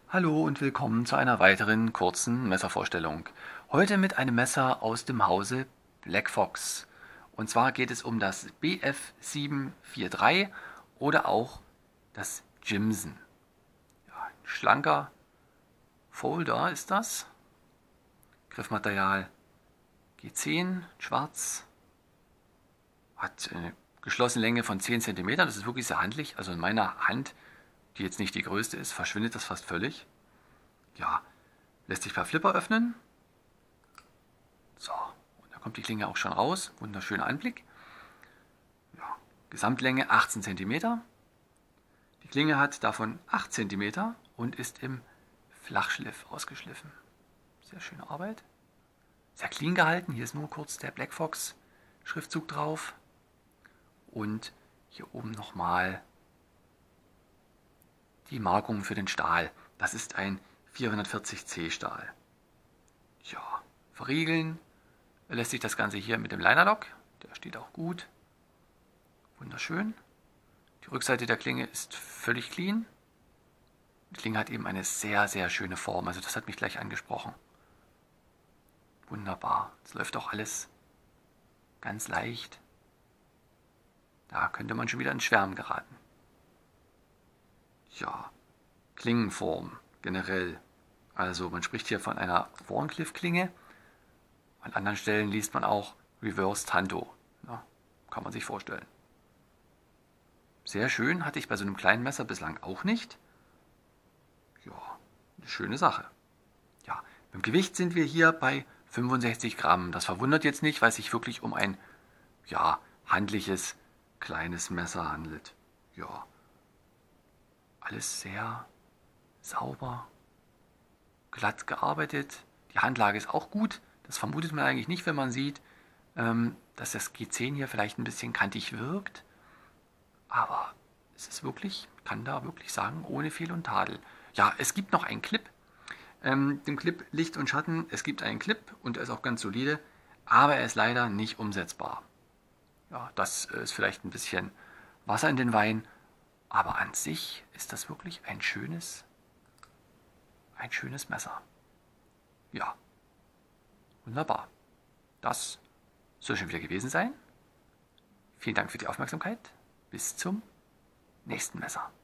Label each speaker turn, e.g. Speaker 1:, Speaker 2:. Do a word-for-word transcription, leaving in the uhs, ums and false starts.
Speaker 1: Hallo und willkommen zu einer weiteren kurzen Messervorstellung. Heute mit einem Messer aus dem Hause Blackfox. Und zwar geht es um das B F sieben vier drei oder auch das Jimson. Ja, ein schlanker Folder ist das. Griffmaterial G zehn, schwarz. Hat eine geschlossene Länge von zehn Zentimeter. Das ist wirklich sehr handlich. Also in meiner Hand, die jetzt nicht die größte ist, verschwindet das fast völlig. Ja, lässt sich per Flipper öffnen. So, und da kommt die Klinge auch schon raus. Wunderschöner Anblick. Ja, Gesamtlänge achtzehn Zentimeter. Die Klinge hat davon acht Zentimeter und ist im Flachschliff ausgeschliffen. Sehr schöne Arbeit. Sehr clean gehalten. Hier ist nur kurz der Blackfox Schriftzug drauf. Und hier oben nochmal die Markung für den Stahl. Das ist ein vierhundertvierzig C Stahl. Ja, verriegeln lässt sich das Ganze hier mit dem Linerlock. Der steht auch gut. Wunderschön. Die Rückseite der Klinge ist völlig clean. Die Klinge hat eben eine sehr, sehr schöne Form. Also das hat mich gleich angesprochen. Wunderbar. Es läuft auch alles ganz leicht. Da könnte man schon wieder ins Schwärmen geraten. Ja, Klingenform generell. Also man spricht hier von einer Wharncliffe-Klinge. An anderen Stellen liest man auch Reverse Tanto. Ja, kann man sich vorstellen. Sehr schön, hatte ich bei so einem kleinen Messer bislang auch nicht. Ja, eine schöne Sache. Ja, beim Gewicht sind wir hier bei fünfundsechzig Gramm. Das verwundert jetzt nicht, weil es sich wirklich um ein ja, handliches kleines Messer handelt. Ja, alles sehr sauber, glatt gearbeitet. Die Handlage ist auch gut. Das vermutet man eigentlich nicht, wenn man sieht, ähm, dass das G zehn hier vielleicht ein bisschen kantig wirkt. Aber es ist wirklich, kann da wirklich sagen, ohne Fehl und Tadel. Ja, es gibt noch einen Clip. Ähm, dem Clip Licht und Schatten, es gibt einen Clip und er ist auch ganz solide, aber er ist leider nicht umsetzbar. Ja, das ist vielleicht ein bisschen Wasser in den Wein, aber an sich ist das wirklich ein schönes, ein schönes Messer. Ja, wunderbar. Das soll schon wieder gewesen sein. Vielen Dank für die Aufmerksamkeit. Bis zum nächsten Messer.